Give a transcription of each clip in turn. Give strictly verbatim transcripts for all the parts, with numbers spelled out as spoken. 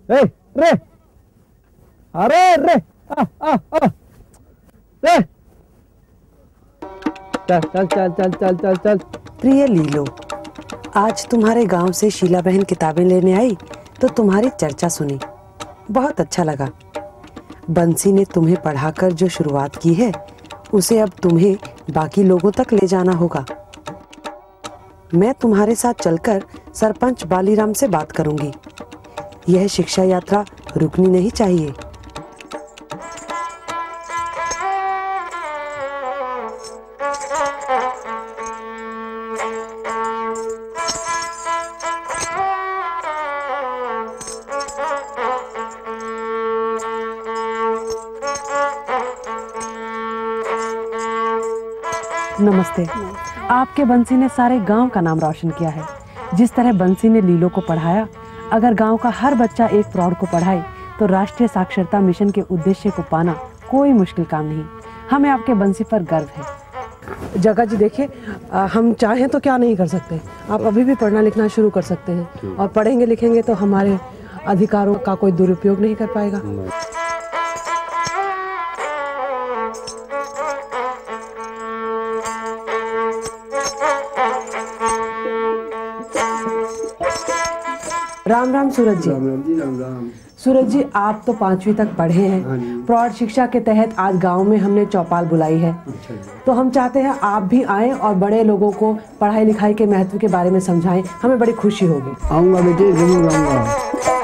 ए, रे अरे रे आ, आ, आ, रे चल चल चल चल चल चल चल। प्रिय लीलो, आज तुम्हारे गांव से शीला बहन किताबें लेने आई तो तुम्हारी चर्चा सुनी, बहुत अच्छा लगा। बंसी ने तुम्हें पढ़ाकर जो शुरुआत की है उसे अब तुम्हें बाकी लोगों तक ले जाना होगा। मैं तुम्हारे साथ चलकर सरपंच बालीराम से बात करूंगी। यह शिक्षा यात्रा रुकनी नहीं चाहिए। नमस्ते। आपके बंसी ने सारे गांव का नाम रोशन किया है। जिस तरह बंसी ने लीलो को पढ़ाया, अगर गांव का हर बच्चा एक प्रौढ़ को पढ़ाए तो राष्ट्रीय साक्षरता मिशन के उद्देश्य को पाना कोई मुश्किल काम नहीं। हमें आपके बंसी पर गर्व है। जगह जी देखिए, हम चाहें तो क्या नहीं कर सकते। आप अभी भी पढ़ना लिखना शुरू कर सकते हैं और पढ़ेंगे लिखेंगे तो हमारे अधिकारों का कोई दुरुपयोग नहीं कर पाएगा। राम राम सूरज जी। राम राम जी। राम राम। सूरज जी, आप तो पांचवी तक पढ़े हैं। प्रौढ़ शिक्षा के तहत आज गांव में हमने चौपाल बुलाई है। अच्छा जी। तो हम चाहते हैं आप भी आएं और बड़े लोगों को पढ़ाई लिखाई के महत्व के बारे में समझाएं। हमें बड़ी खुशी होगी। आऊंगा बेटे, जरूर आऊंगा।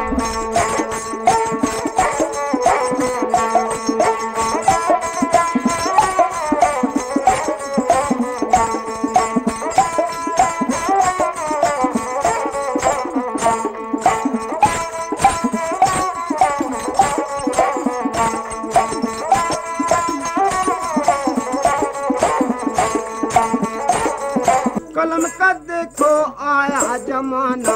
कलम का देखो आया जमाना,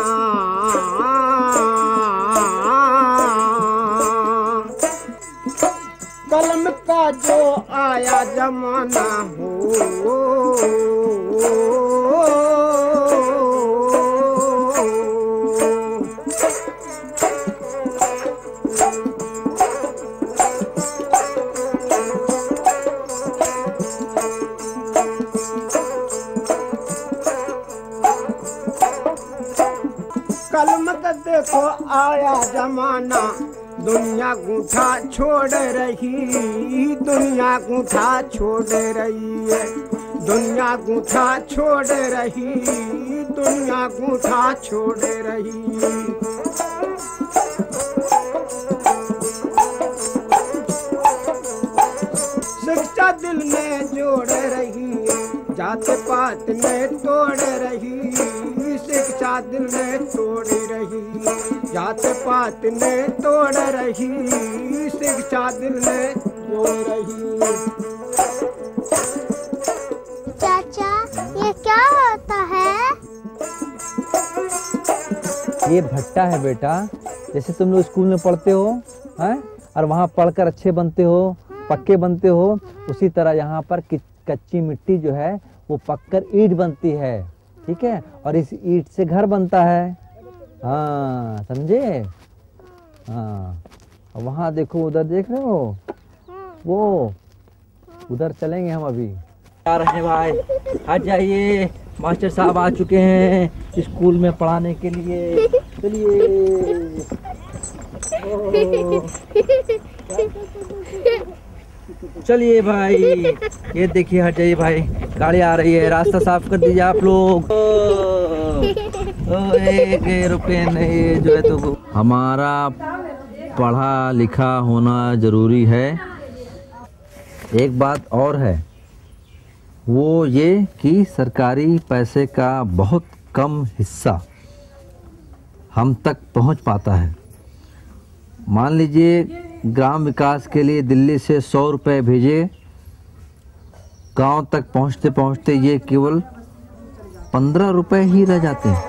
कलम का जो आया जमाना हो, कलम का देखो आया जमाना, दुनिया गूठा छोड़ रही, दुनिया गूठा छोड़ रही है, दुनिया गूठा छोड़ रही, दुनिया गूठा छोड़ रही। शिक्षा दिल में जोड़ रही, जात पात में तोड़ रही, शिक्षा दिल में तोड़ रही, जात पात में तोड़ रही, शिक्षा दिल में तोड़ रही। चाचा, ये क्या होता है? ये भट्टा है बेटा। जैसे तुम लोग स्कूल में पढ़ते हो हैं और वहाँ पढ़कर अच्छे बनते हो, पक्के बनते हो, उसी तरह यहाँ पर कच्ची मिट्टी जो है वो पककर ईंट बनती है। ठीक है, और इस ईंट से घर बनता है। हाँ, समझे? हाँ, वहाँ देखो, उधर देख रहे हो, वो उधर चलेंगे हम अभी। आ रहे हैं भाई, आ जाइए, मास्टर साहब आ चुके हैं स्कूल में पढ़ाने के लिए। चलिए। चलिए भाई, ये देखिए, हट जाइए भाई, गाड़ी आ रही है, रास्ता साफ कर दीजिए आप लोग। ओ, एक रुपये नहीं जो है तो। हमारा पढ़ा लिखा होना जरूरी है। एक बात और है, वो ये कि सरकारी पैसे का बहुत कम हिस्सा हम तक पहुंच पाता है। मान लीजिए ग्राम विकास के लिए दिल्ली से सौ रुपये भेजे, गांव तक पहुंचते पहुंचते ये केवल पंद्रह रुपये ही रह जाते हैं।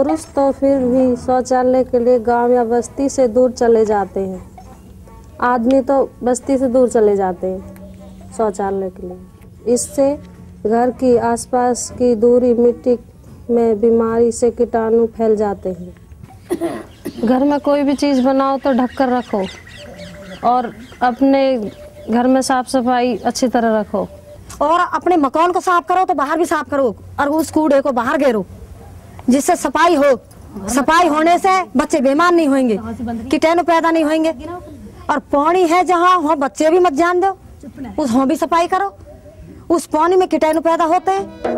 पुरुष तो फिर भी शौचालय के लिए गांव या बस्ती से दूर चले जाते हैं। आदमी तो बस्ती से दूर चले जाते हैं शौचालय के लिए। इससे घर की आसपास की दूरी मिट्टी में बीमारी से कीटाणु फैल जाते हैं। घर में कोई भी चीज़ बनाओ तो ढक कर रखो और अपने घर में साफ सफाई अच्छी तरह रखो। और अपने मकान को साफ करो तो बाहर भी साफ करो और उस कूड़े को बाहर घेरो, जिससे सफाई हो। सफाई होने से बच्चे बीमार नहीं होंगे, कीटाणु पैदा नहीं होंगे। और पानी है जहाँ वहाँ बच्चे भी मत जान दो, उस वहाँ भी सफाई करो। उस पानी में कीटाणु पैदा होते हैं।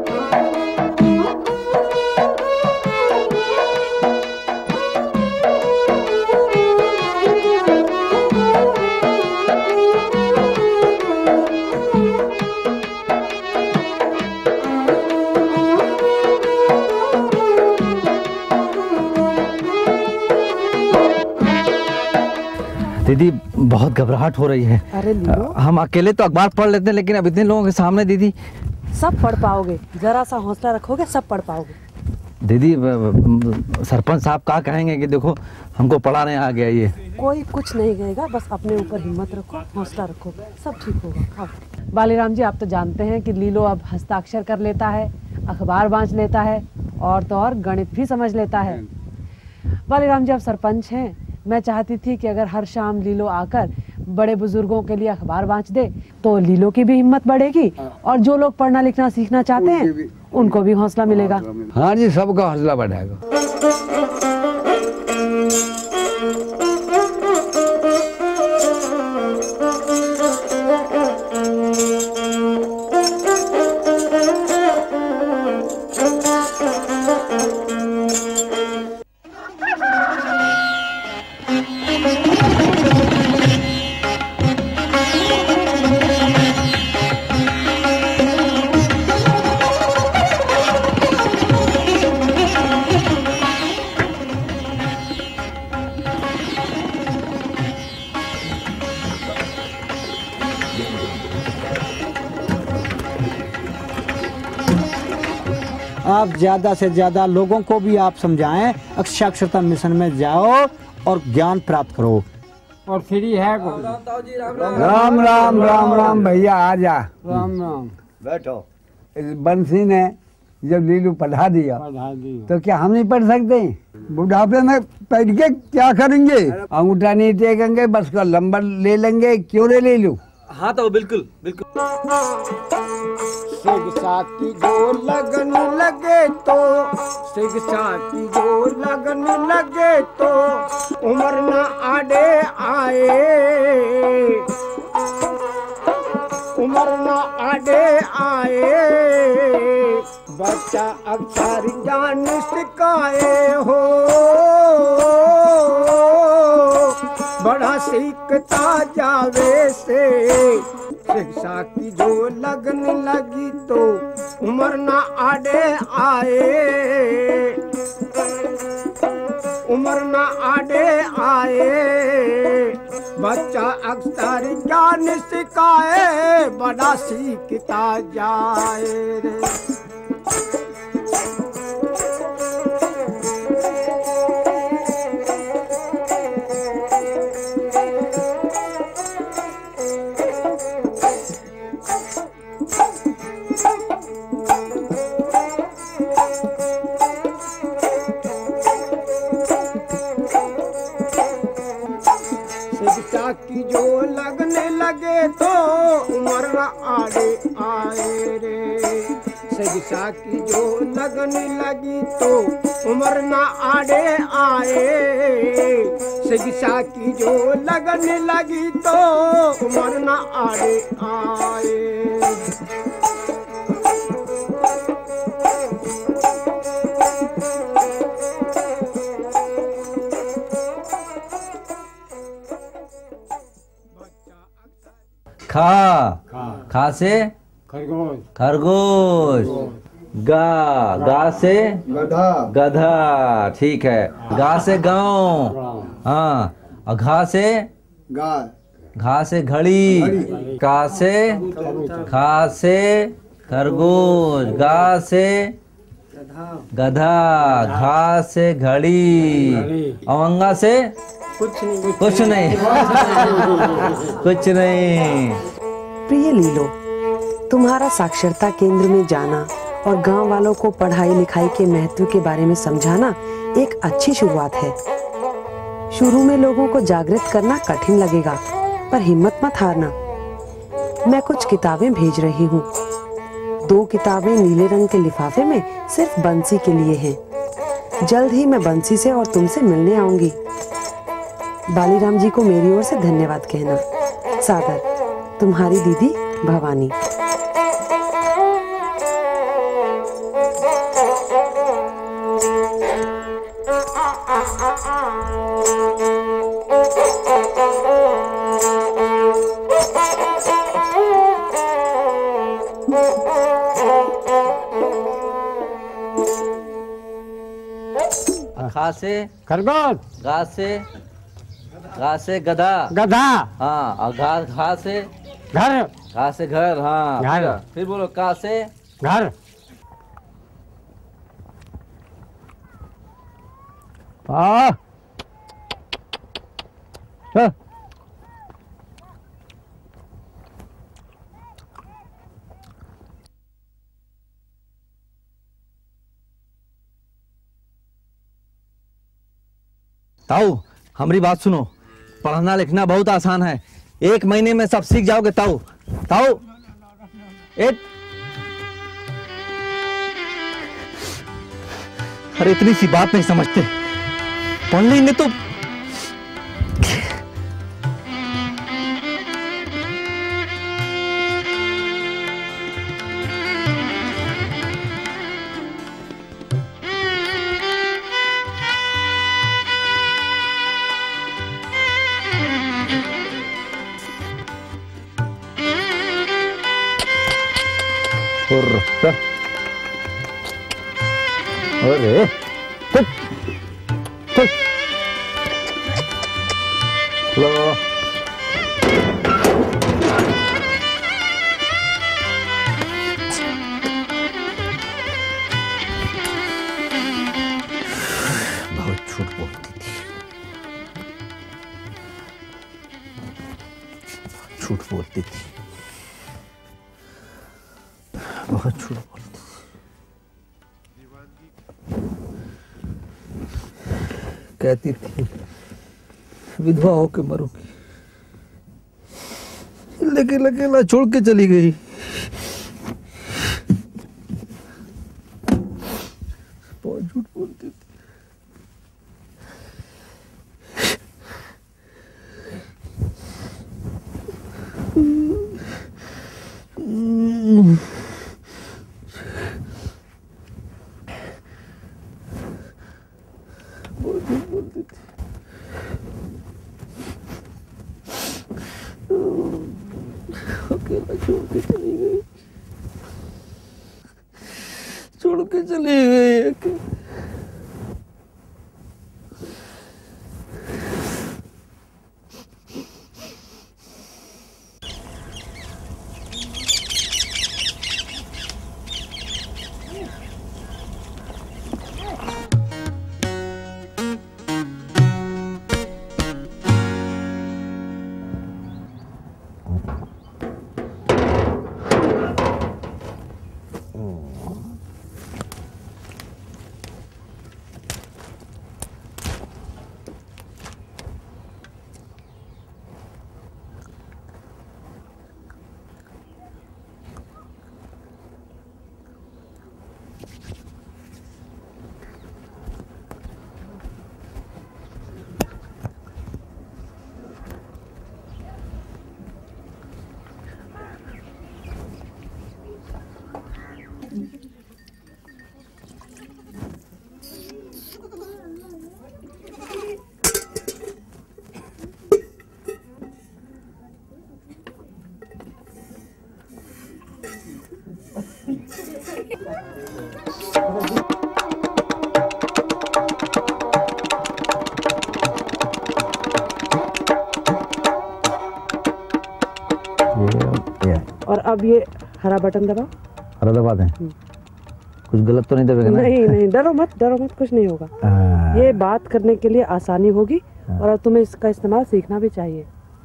दीदी बहुत घबराहट हो रही है। अरे लीलो, हम अकेले तो अखबार पढ़ लेते हैं, लेकिन अब इतने लोगों के सामने दीदी। सब पढ़ पाओगे, जरा सा हौसला रखोगे सब पढ़ पाओगे। दीदी सरपंच साहब क्या कहेंगे कि देखो हमको पढ़ाने आ गया ये। कोई कुछ नहीं कहेगा, बस अपने ऊपर हिम्मत रखो, हौसला रखो, सब ठीक होगा। आओ। बालीराम जी, आप तो जानते हैं कि लीलो अब हस्ताक्षर कर लेता है, अखबार बांच लेता है और तो और गणित भी समझ लेता है। बालीराम जी, आप सरपंच हैं, मैं चाहती थी कि अगर हर शाम लीलो आकर बड़े बुजुर्गों के लिए अखबार बांच दे तो लीलो की भी हिम्मत बढ़ेगी और जो लोग पढ़ना लिखना सीखना चाहते हैं उनको भी हौसला मिलेगा। हाँ जी, सबका हौसला बढ़ेगा। आप ज़्यादा से ज़्यादा लोगों को भी आप समझाएं, साक्षरता मिशन में जाओ और ज्ञान प्राप्त करो। और फ्री है कोई? राम राम राम राम भैया, आ जा। राम राम। बैठो। बंसी ने जब लीलू पढ़ा दिया पढ़ा दिया तो क्या हम नहीं पढ़ सकते? बुढ़ापे में पढ़ के क्या करेंगे? अंगूठा नहीं टेकेंगे, बस का नंबर ले लेंगे। क्यों रे लीलू? हाँ तो बिल्कुल बिल्कुल। शिक्षा की जो लगन लगे तो, शिक्षा की जो लगन लगे तो उम्र न आड़े आए, उम्र न आड़े आए। बच्चा अक्षर ज्ञान सिखाए हो, बड़ा सीखता जावे से। शिक्षा की जो लगन लगी तो उम्र न आड़े आए, उम्र न आड़े आए। बच्चा अक्षर ज्ञान सिखाए, बड़ा सीखता जाए रे। शिक्षा की जो लगने लगे तो उम्र न आड़े आए रे। शिक्षा की जो लगने लगी तो उम्र न आड़े आए। शिक्षा की जो लगने लगी तो उम्र न आड़े आए। खा खा से खरगोश, खरगोश। गा गा से गधा, गधा, ठीक है। गा से गांव, हाँ। और घा से गाय, घा से घड़ी। का से खा से खरगोश। गा से गधा, घा से घड़ी, अवंगा से कुछ नहीं कुछ नहीं कुछ नहीं। प्रिय लीलो, तुम्हारा साक्षरता केंद्र में जाना और गांव वालों को पढ़ाई लिखाई के महत्व के बारे में समझाना एक अच्छी शुरुआत है। शुरू में लोगों को जागृत करना कठिन लगेगा, पर हिम्मत मत हारना। मैं कुछ किताबें भेज रही हूँ। दो किताबें नीले रंग के लिफाफे में सिर्फ बंसी के लिए हैं। जल्द ही मैं बंसी से और तुमसे मिलने आऊंगी। बालीराम जी को मेरी ओर से धन्यवाद कहना। सादर, तुम्हारी दीदी भवानी। खा से खरगोश, गा से गा से गधा, गधा, हाँ, और घा घा से घर, घा से घर, हाँ, घर। फिर बोलो का से घर, आ हाँ। ताऊ, हमारी बात सुनो। पढ़ना लिखना बहुत आसान है, एक महीने में सब सीख जाओगे। ताऊ ताऊ एक अरे इतनी सी बात नहीं समझते, पढ़ लेंगे तो। अरे ठीक ठीक लो बहुत झूठ बोलती थी, झूठ बोलती थी, बहुत झूठ बोलती थी। कहती थी विधवा होके मरूंगी, लेकिन अकेला छोड़ के चली गई। बहुत झूठ बोलती थी। अकेला छोड़ के चली गई, छोड़ के चली गई। और अब ये हरा बटन दबाओ। हरा दबा दें। कुछ गलत तो नहीं दबेगा ना? नहीं नहीं, डरो मत, डरो मत, कुछ नहीं होगा। हाँ। ये बात करने के लिए आसानी होगी और तुम्हें इसका इस्तेमाल सीखना भी चाहिए।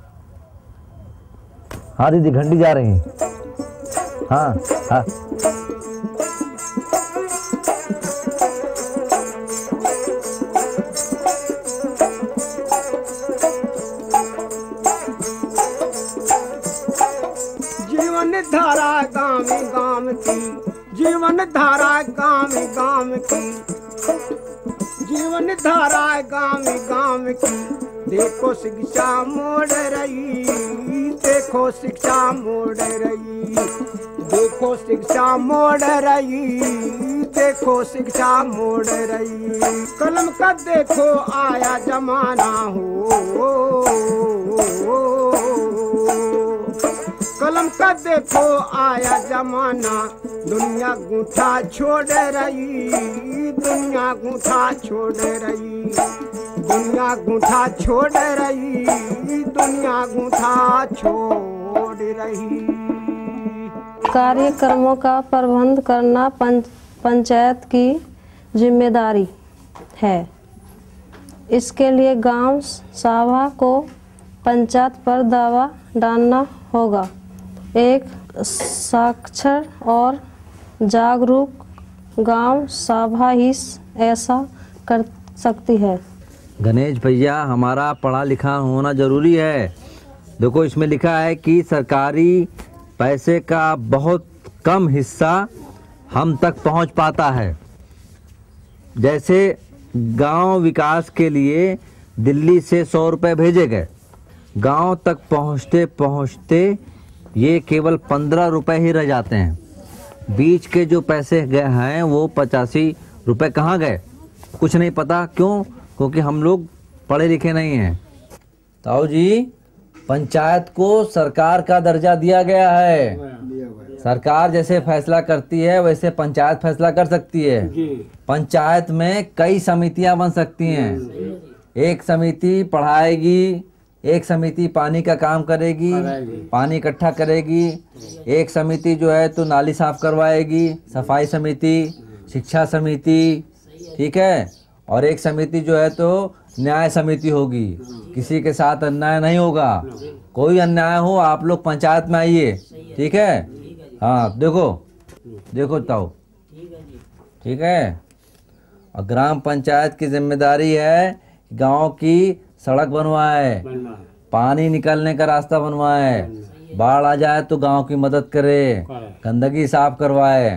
हाँ दीदी, घंटी जा रही है। हाँ हाँ। जीवन धारा गाँव गाँव की, जीवन धारा गाँव गाँव की, जीवन धारा गाँव गाँव की, देखो शिक्षा मोड़ रही, देखो शिक्षा मोड़ रही, देखो शिक्षा मोड़ रही, देखो शिक्षा मोड़ रही। कलम का देखो आया जमाना हो, कलम का देखो आया जमाना, दुनिया गूंठा छोड़ रही, दुनिया गूंठा छोड़ रही, दुनिया गूंठा छोड़ रही, दुनिया गूंठा छोड़ रही। कार्यक्रमों का प्रबंध करना पंच, पंचायत की जिम्मेदारी है। इसके लिए गांव सभा को पंचायत पर दावा डालना होगा। एक साक्षर और जागरूक गांव सभा ही ऐसा कर सकती है। गणेश भैया, हमारा पढ़ा लिखा होना जरूरी है। देखो इसमें लिखा है कि सरकारी पैसे का बहुत कम हिस्सा हम तक पहुंच पाता है। जैसे गांव विकास के लिए दिल्ली से सौ रुपये भेजे गए, गांव तक पहुंचते पहुंचते ये केवल पंद्रह रुपए ही रह जाते हैं। बीच के जो पैसे गए हैं वो पचासी रुपए कहाँ गए, कुछ नहीं पता। क्यों? क्योंकि हम लोग पढ़े लिखे नहीं हैं। ताऊ जी, पंचायत को सरकार का दर्जा दिया गया है। सरकार जैसे फैसला करती है वैसे पंचायत फैसला कर सकती है। पंचायत में कई समितियां बन सकती हैं। एक समिति पढ़ाएगी, एक समिति पानी का काम करेगी, पानी इकट्ठा करेगी, एक समिति जो है तो नाली साफ करवाएगी, सफाई समिति, शिक्षा समिति, ठीक है, और एक समिति जो है तो न्याय समिति होगी। किसी के साथ अन्याय नहीं होगा। कोई अन्याय हो आप लोग पंचायत में आइए, ठीक है। हाँ देखो देखो ताऊ, ठीक है। और ग्राम पंचायत की जिम्मेदारी है गांव की सड़क बनवाए, पानी निकलने का रास्ता बनवाए, बाढ़ आ जाए तो गांव की मदद करे, गंदगी साफ करवाए।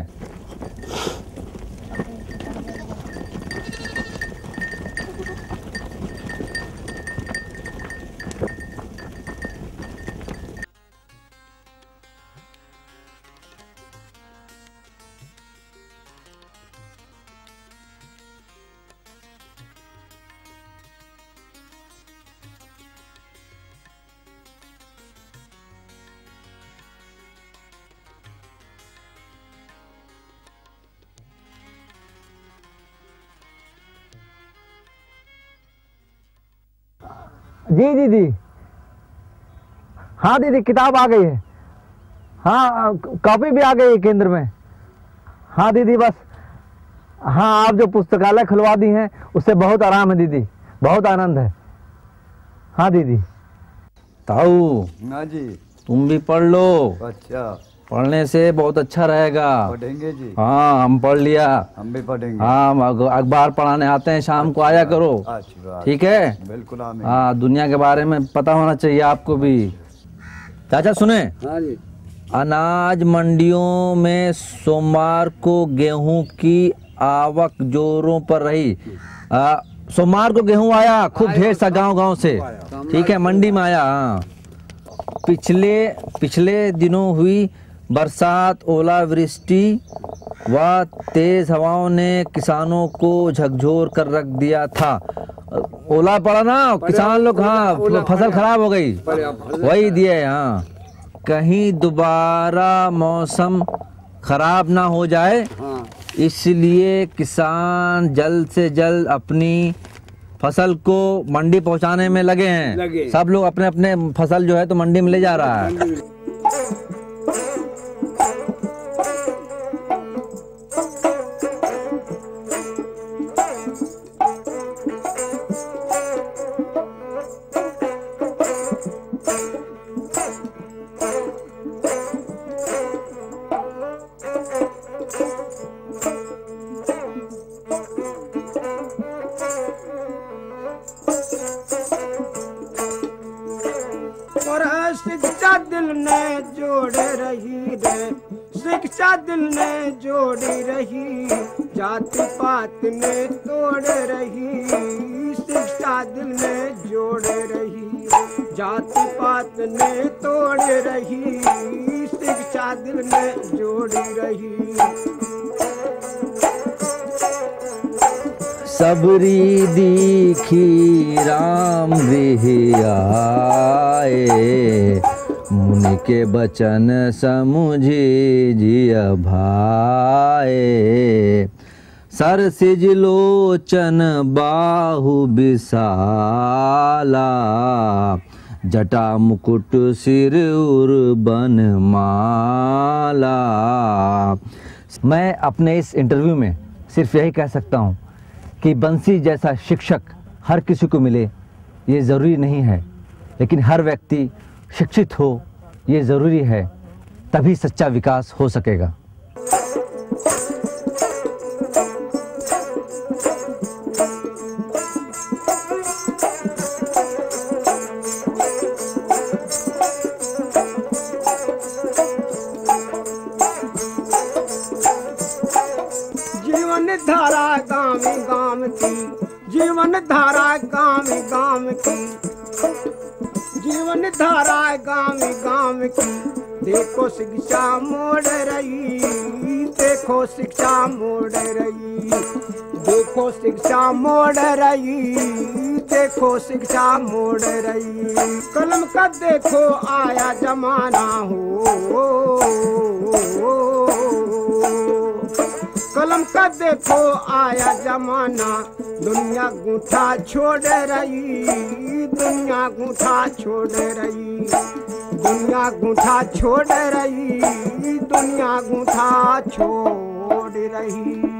जी दीदी, हाँ दीदी किताब आ गई है। हाँ कॉपी भी आ गई है केंद्र में। हाँ दीदी बस, हाँ आप जो पुस्तकालय खुलवा दी हैं उससे बहुत आराम है दीदी, बहुत आनंद है। हाँ दीदी। ताऊ हाँ जी, तुम भी पढ़ लो। अच्छा, पढ़ने से बहुत अच्छा रहेगा। पढ़ेंगे जी। हाँ हम पढ़ लिया, हम भी पढ़ेंगे। हाँ अखबार पढ़ाने आते हैं, शाम को आया करो, अच्छी बात, ठीक है। बिल्कुल। हाँ दुनिया के बारे में पता होना चाहिए आपको भी। चाचा सुने, हाँ जी। अनाज मंडियों में सोमवार को गेहूं की आवक जोरों पर रही। आ, सोमवार को गेहूं आया खूब ढेर सा गांव गांव से, ठीक है, मंडी में आया। हाँ पिछले पिछले दिनों हुई बरसात, ओलावृष्टि व तेज हवाओं ने किसानों को झकझोर कर रख दिया था। ओला पड़ा ना, किसान लोग, हाँ फसल खराब हो गई, वही दिए। हाँ कहीं दोबारा मौसम खराब ना हो जाए, इसलिए किसान जल्द से जल्द अपनी फसल को मंडी पहुंचाने में लगे हैं। लगे। सब लोग अपने अपने फसल जो है तो मंडी में ले जा रहा है। दिल ने जोड़ रही रे, शिक्षा दिल ने जोड़ी रही, जाति पात में तोड़ रही, शिक्षा दिल ने जोड़ रही, जाति पात ने तोड़ रही, शिक्षा दिल ने जोड़ी रही। सबरी दीखी राम गृह आए, मुनि के बचन समुझे जिय भाए। सर सिज लोचन बाहु विशाला, जटा मुकुट सिर उर बन माला। मैं अपने इस इंटरव्यू में सिर्फ यही कह सकता हूँ कि बंसी जैसा शिक्षक हर किसी को मिले ये ज़रूरी नहीं है, लेकिन हर व्यक्ति शिक्षित हो ये ज़रूरी है, तभी सच्चा विकास हो सकेगा। जीवन धारा गाँव गाँव की, जीवन धारा गाँव गाँव की, जीवन धारा गाँव गाँव की, देखो शिक्षा मोड़ रही, देखो शिक्षा मोड़ रही, देखो शिक्षा मोड़ रही, देखो शिक्षा मोड़ रही। कलम का देखो आया जमाना हो, कलम का देखो आया जमाना, दुनिया गूंठा छोड़ रही, दुनिया गूंठा छोड़ रही, दुनिया गूंठा छोड़ रही, दुनिया गूंठा छोड़ रही।